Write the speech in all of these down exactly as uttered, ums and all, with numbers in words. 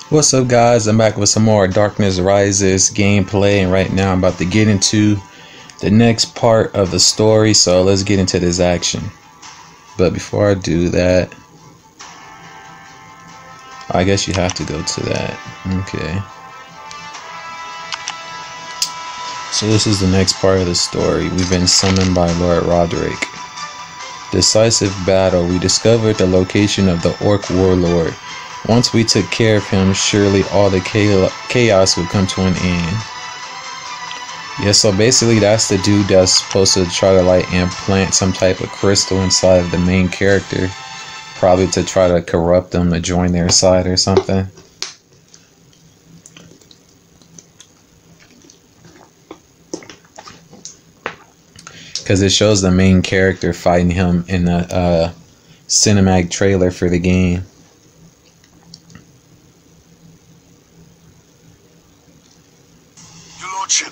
What's up, guys? I'm back with some more Darkness Rises gameplay, and right now I'm about to get into the next part of the story, so let's get into this action. But before I do that, I guess you have to go to that. Okay. So this is the next part of the story. We've been summoned by Lord Roderick. Decisive battle. We discovered the location of the Orc Warlord. Once we took care of him, surely all the chaos would come to an end. Yeah, so basically that's the dude that's supposed to try to like implant some type of crystal inside of the main character. Probably to try to corrupt them to join their side or something. Because it shows the main character fighting him in the uh, cinematic trailer for the game. Your Lordship,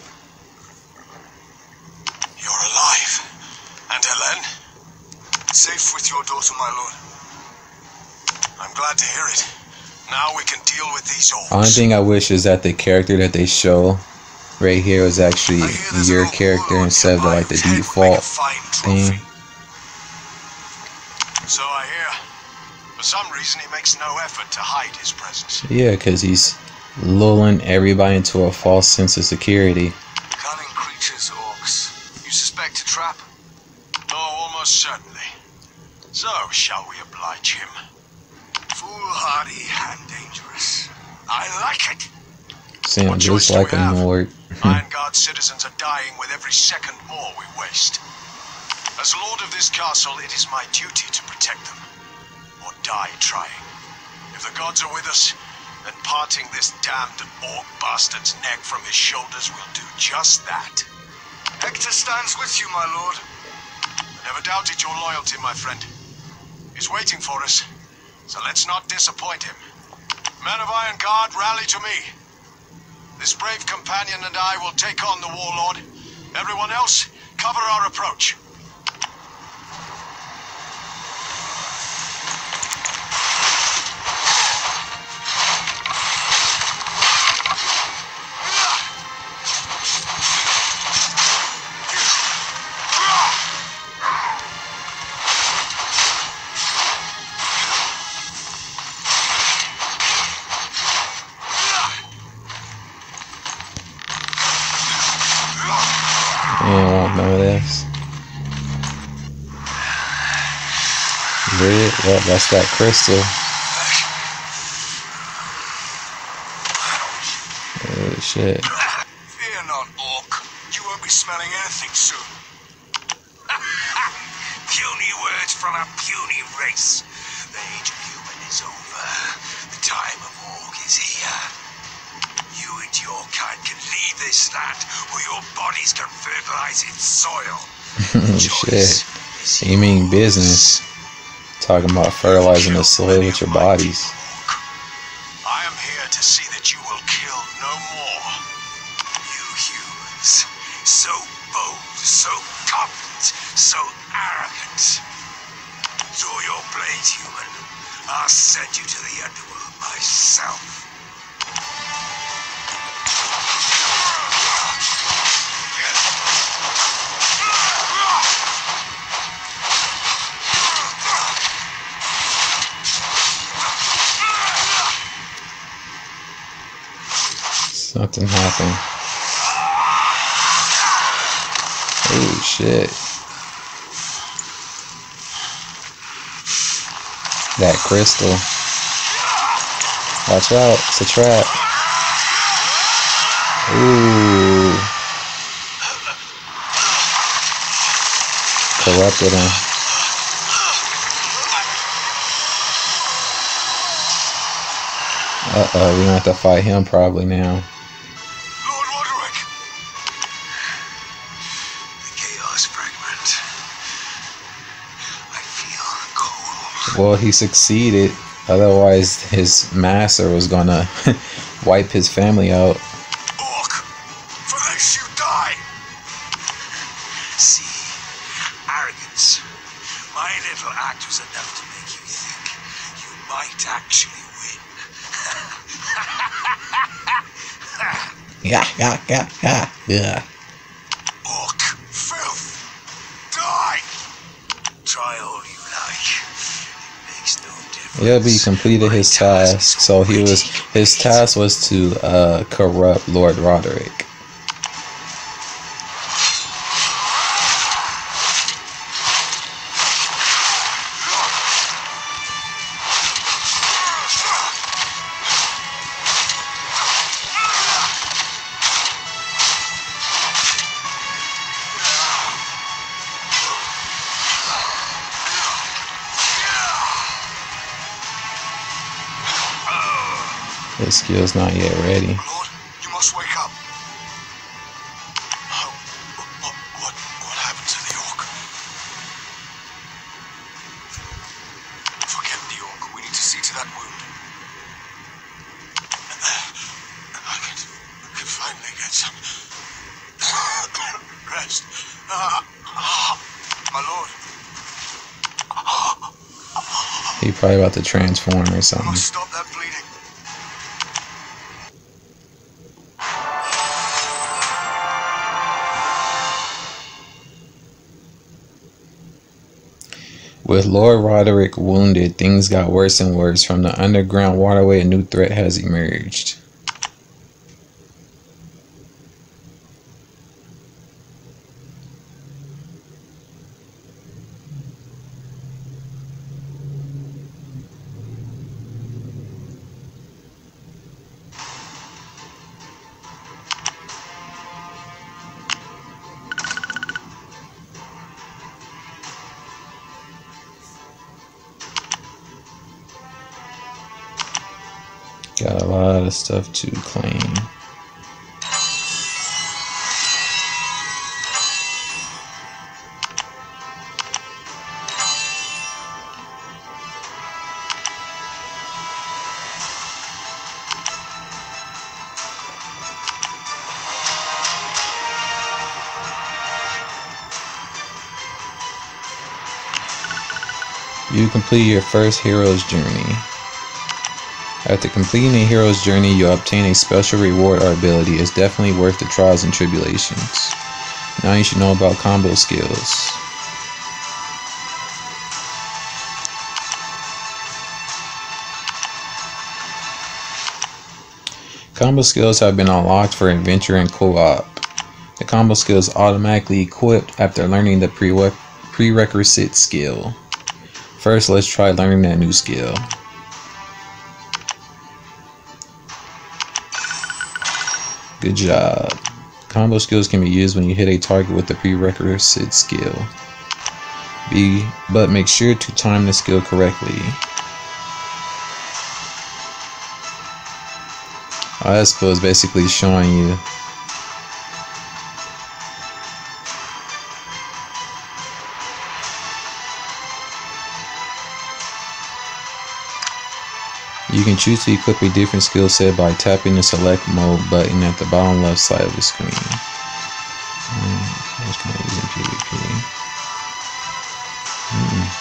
you're alive. And Hélène? Safe with your daughter, my lord. I'm glad to hear it. Now we can deal with these orcs. Only thing I wish is that the character that they show right here was actually your character instead of the, like the default thing. So I hear. For some reason he makes no effort to hide his presence. Yeah, because he's lulling everybody into a false sense of security. Cunning creatures, orcs. You suspect a trap? Oh, almost certainly. So, shall we oblige him? Foolhardy and dangerous. I like it. Sound just like a Nord. Ironguard citizens are dying with every second more we waste. As lord of this castle, it is my duty to protect them, or die trying. If the gods are with us, then parting this damned orc bastard's neck from his shoulders will do just that. Hector stands with you, my lord. I never doubted your loyalty, my friend. He's waiting for us, so let's not disappoint him. Men of Ironguard, rally to me. This brave companion and I will take on the warlord. Everyone else, cover our approach. Yeah, I want none of this. Red, well, that's that crystal. Oh shit. Fear not, orc. You won't be smelling anything soon. Puny words from a puny race. The age of human is over. The time of orc is here. You and your kind can leave this land, or your bodies can fertilize its soil. Shit. You mean business? Talking about fertilizing the soil with your bodies. I am here to see that you will kill no more. You humans, so bold, so confident, so arrogant. Draw your blade, human. I'll send you to the underworld myself. Something happened. Oh shit. That crystal. Watch out, it's a trap. Ooh. Corrupted him. Uh oh, we're gonna have to fight him probably now. Lord Roderick! The chaos fragment. I feel cold. Well, he succeeded. Otherwise, his master was gonna wipe his family out. Orc, for this you die! See, arrogance. My little act was enough to make you think you might actually win. Yeah, yeah, yeah, yeah, yeah. Orc, filth, die! Try all you like. It makes no difference. Yeah, but he completed his task. So he was his task was to uh, corrupt Lord Roderick. His skill's not yet ready. Lord, you must wake up. Oh, what, what, what happened to the orc? Forget the orc. We need to see to that wound. I can, I can finally get some rest. Ah, ah, my lord. He probably about to transform or I something. must stop that bleeding. With Lord Roderick wounded, things got worse and worse. From the underground waterway, a new threat has emerged. Got a lot of stuff to claim. You complete your first hero's journey. After completing a hero's journey, you'll obtain a special reward or ability. It's definitely worth the trials and tribulations. Now you should know about combo skills. Combo skills have been unlocked for adventure and co-op. The combo skills automatically equipped after learning the pre prerequisite skill. First, let's try learning that new skill. Good job. Combo skills can be used when you hit a target with the prerequisite skill. B, but make sure to time the skill correctly. Oh, that skill is basically showing you You can choose to equip a different skill set by tapping the select mode button at the bottom left side of the screen. Mm, that's kind of using PvP. Mm.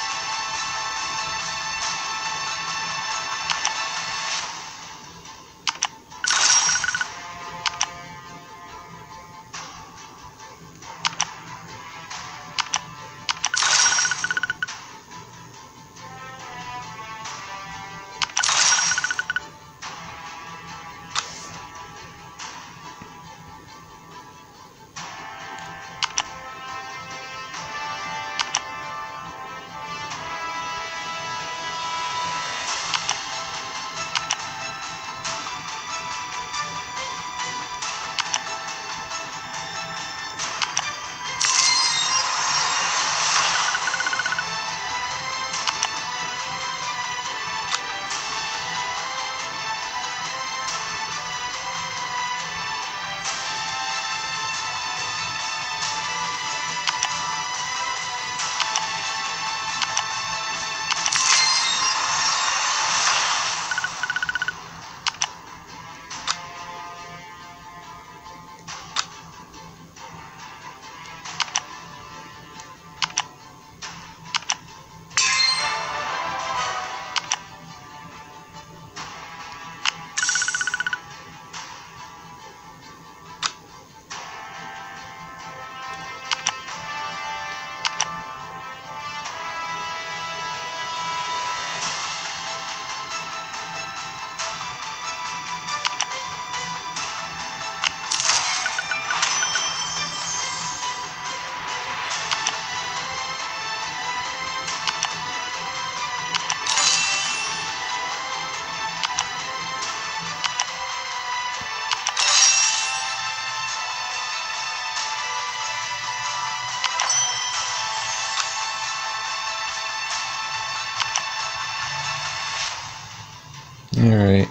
Alright.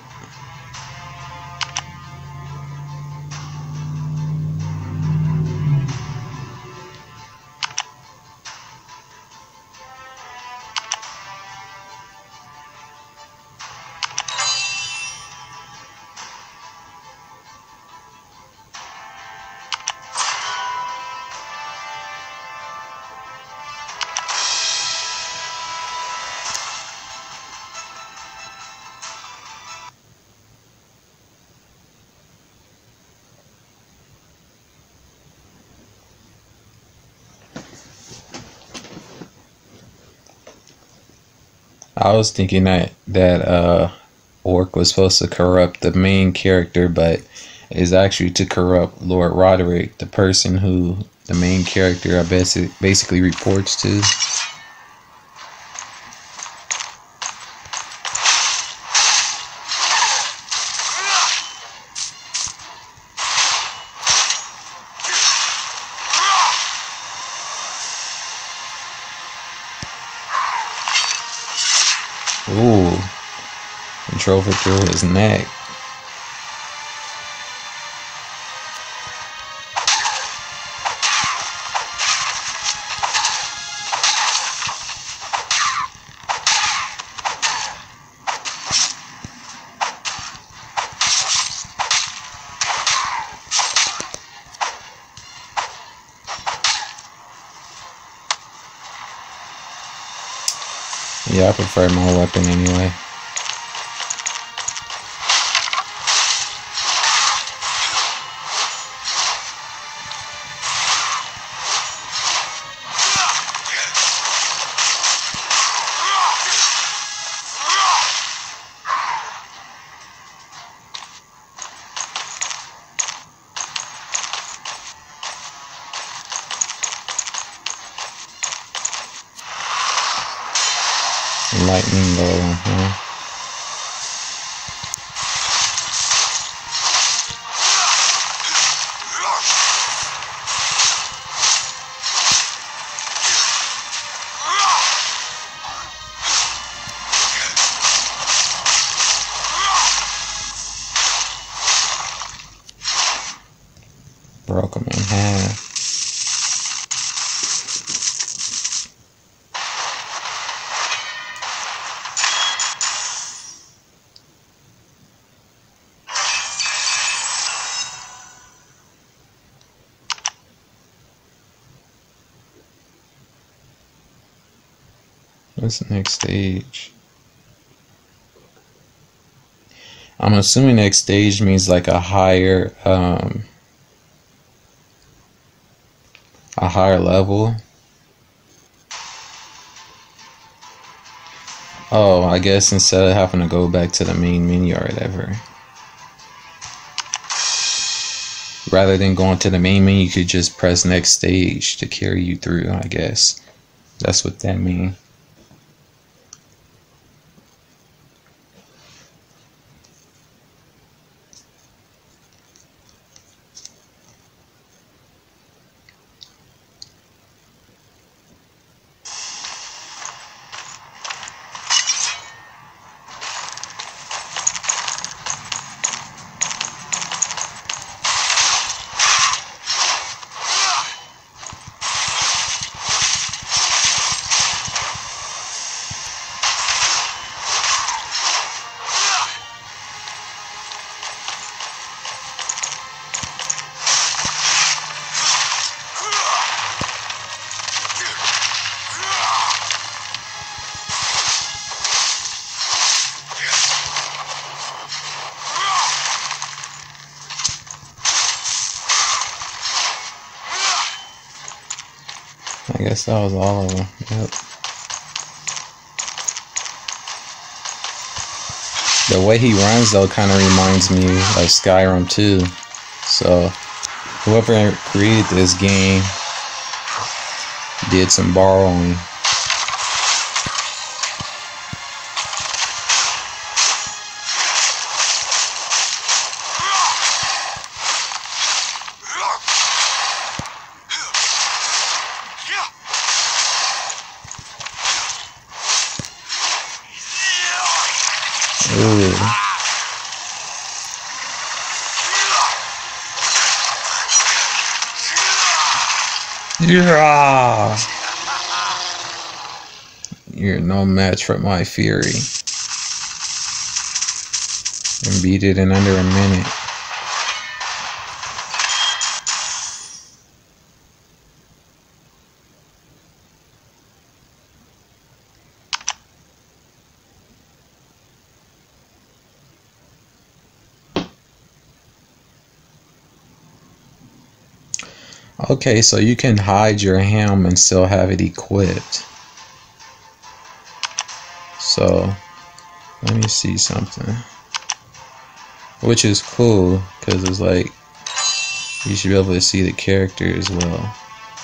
I was thinking that that uh, Orc was supposed to corrupt the main character, but is actually to corrupt Lord Roderick, the person who the main character I basically basically reports to. Ooh, and drove it through his neck. Yeah, I prefer my weapon anyway. Lightning golem, huh? Broke him in half. What's the next stage? I'm assuming next stage means like a higher, um, a higher level. Oh, I guess instead of having to go back to the main menu or whatever, rather than going to the main menu, you could just press next stage to carry you through. I guess that's what that means. I guess that was all of them. Yep. The way he runs though kind of reminds me of Skyrim too. So whoever created this game did some borrowing. Ooh. Yeah. You're no match for my fury. And beat it in under a minute. Okay, so you can hide your helm and still have it equipped. So, let me see something. Which is cool, because it's like, you should be able to see the character as well.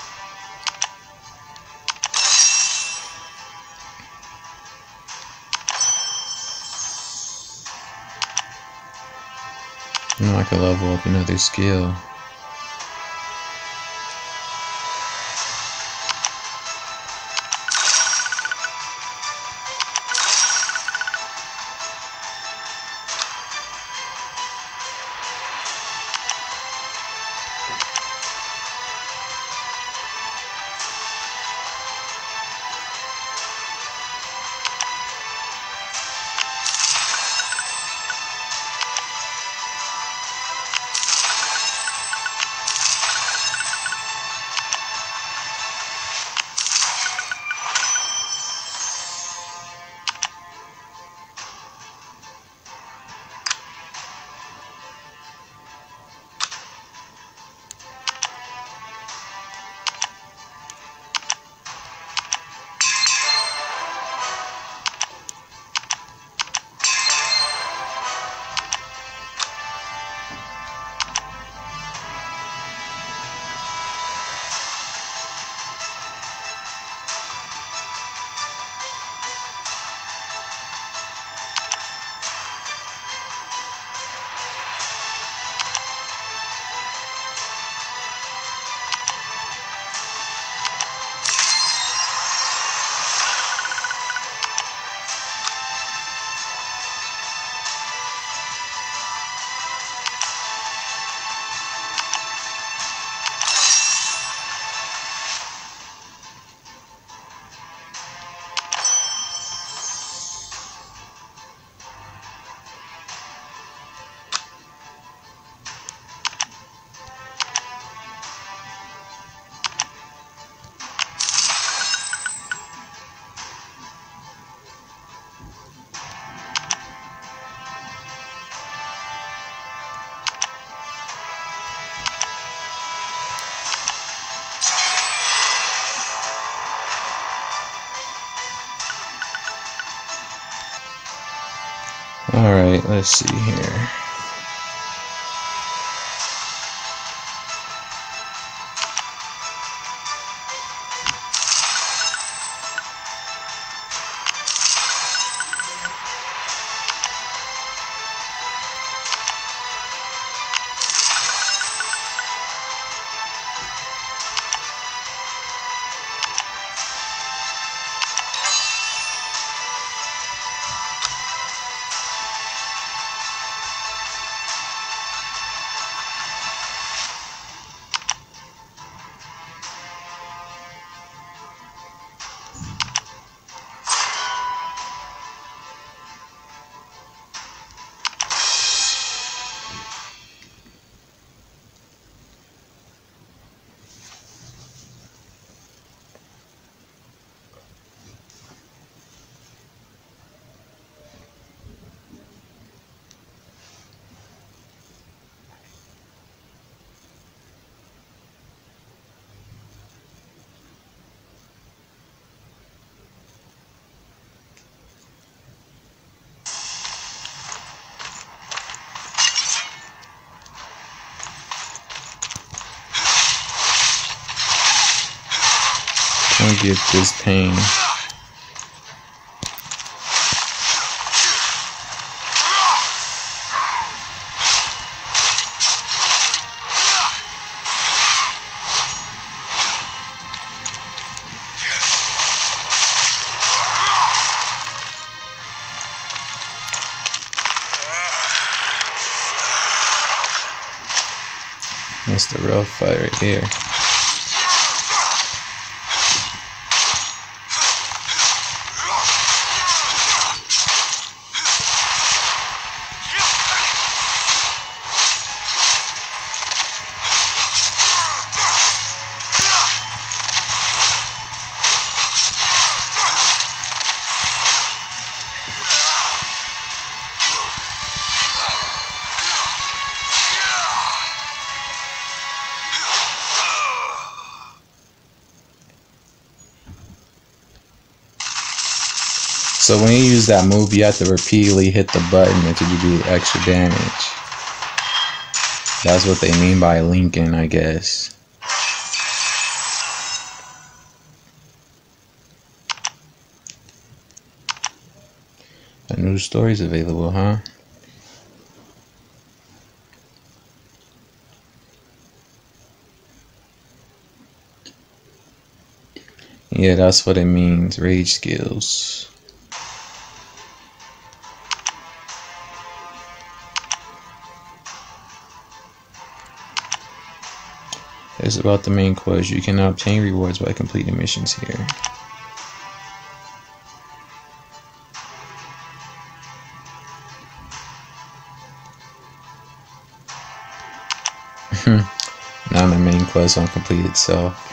Now I can level up another skill. Alright, let's see here. I'll get this pain. That's the real fight right here. So when you use that move, you have to repeatedly hit the button to do the extra damage. That's what they mean by linking, I guess. A new story's available, huh? Yeah, that's what it means. Rage skills. It's about the main quest. You can obtain rewards by completing missions here. Now the main quest won't complete itself.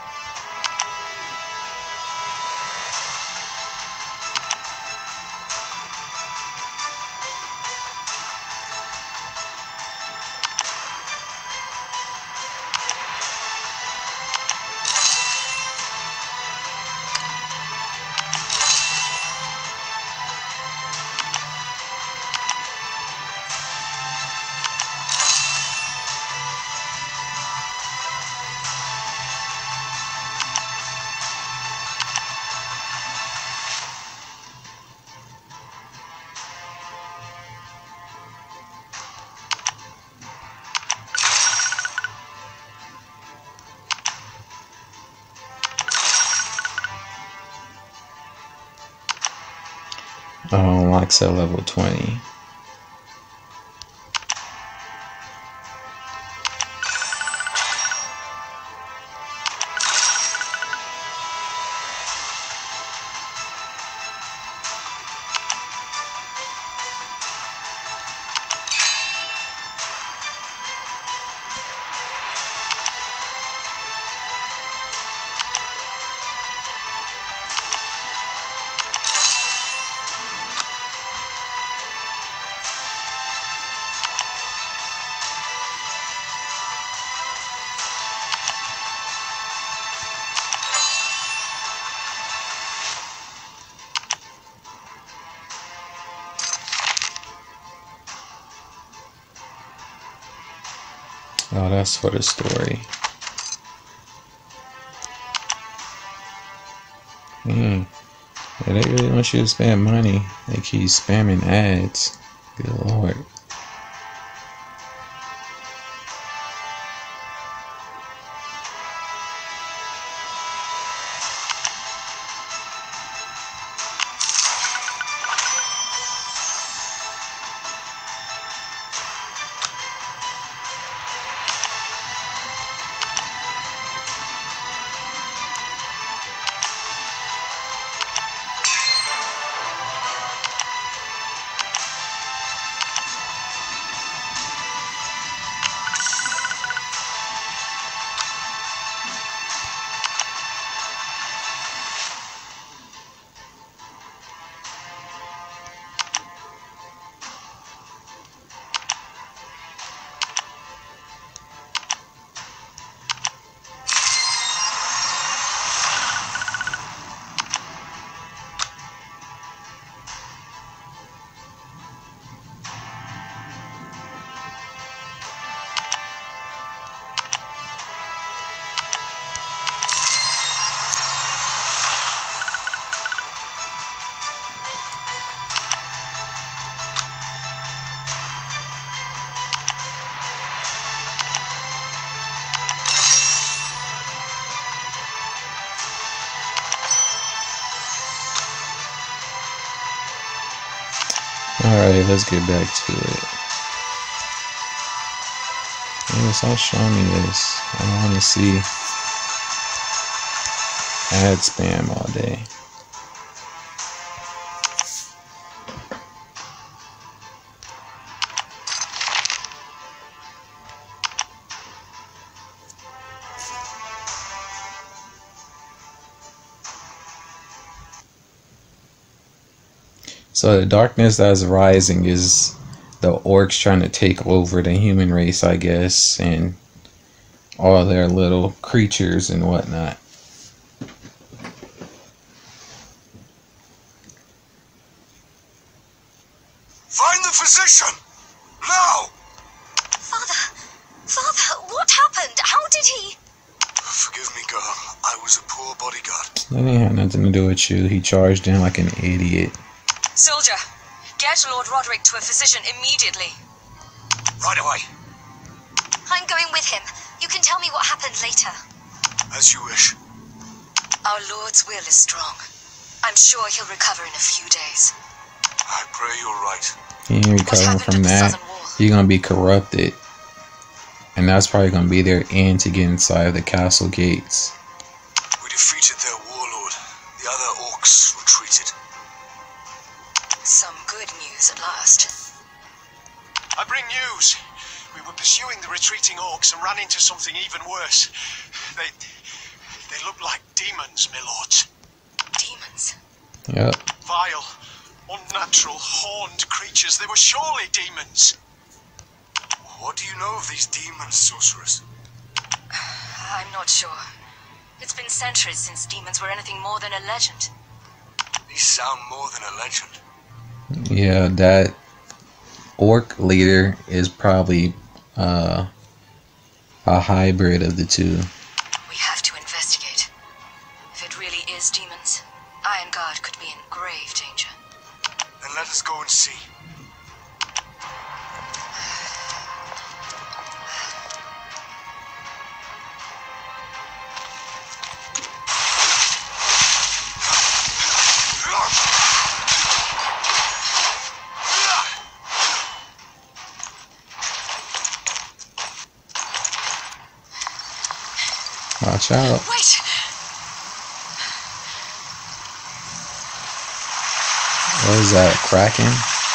Oh, unlocks at level twenty. Oh, that's for the story. Mm. Yeah, they really want you to spend money. They keep spamming ads. Good lord. Alright, let's get back to it. Yeah, stop showing me this. I don't want to see ad spam all day. So the darkness that's rising is the orcs trying to take over the human race, I guess, and all their little creatures and whatnot. That ain't had nothing to do with you. He charged in like an idiot. Soldier, get Lord Roderick to a physician immediately. Right away. I'm going with him. You can tell me what happened later. As you wish. Our Lord's will is strong. I'm sure he'll recover in a few days. I pray you're right. He ain't recovering from that. He's gonna be corrupted. And that's probably gonna be their end to get inside of the castle gates. We defeated their warlord. The other orcs retreated. Some good news at last. I bring news. We were pursuing the retreating orcs and ran into something even worse. They... they look like demons, my lords. Demons? Yep. Vile, unnatural, horned creatures. They were surely demons. What do you know of these demons, sorceress? I'm not sure. It's been centuries since demons were anything more than a legend. These sound more than a legend. Yeah, that orc leader is probably uh, a hybrid of the two. We have to investigate. If it really is demons, Ironguard could be in grave danger. Then let us go and see. Watch out. Wait! What is that, Kraken?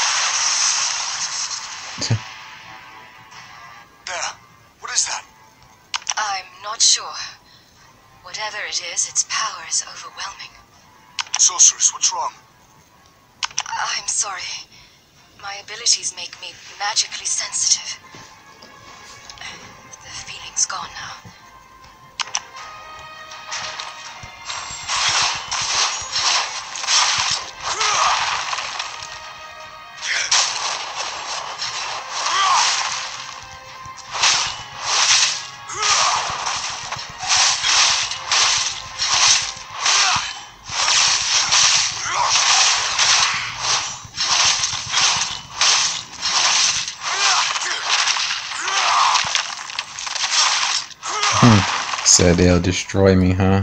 There. What is that? I'm not sure. Whatever it is, its power is overwhelming. Sorceress, what's wrong? I'm sorry. My abilities make me magically sensitive. The feeling's gone now. Said they'll destroy me, huh?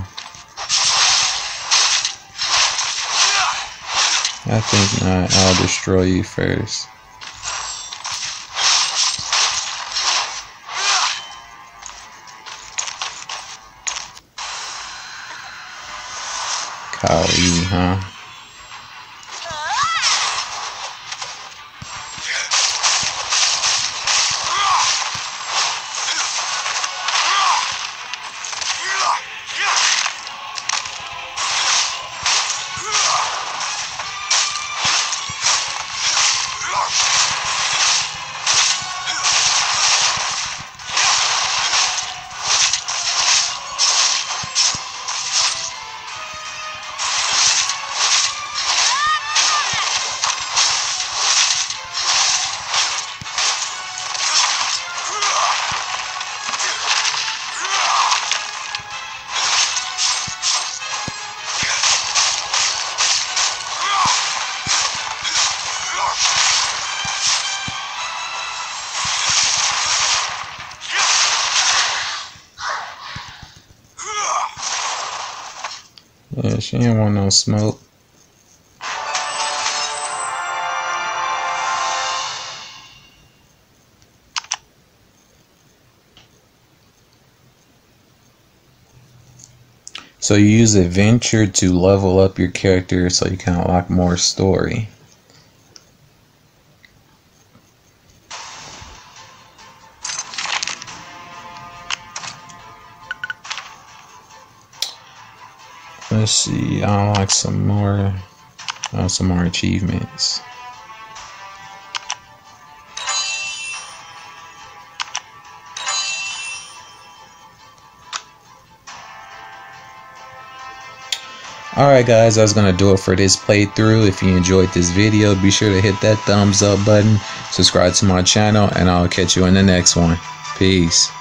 I think not. I'll destroy you first. Kali, huh? Yeah, she didn't want no smoke. So you use adventure to level up your character so you can unlock more story. Let's see, I unlock some more, uh, some more achievements. Alright guys, that's going to do it for this playthrough. If you enjoyed this video, be sure to hit that thumbs up button, subscribe to my channel, and I'll catch you in the next one. Peace.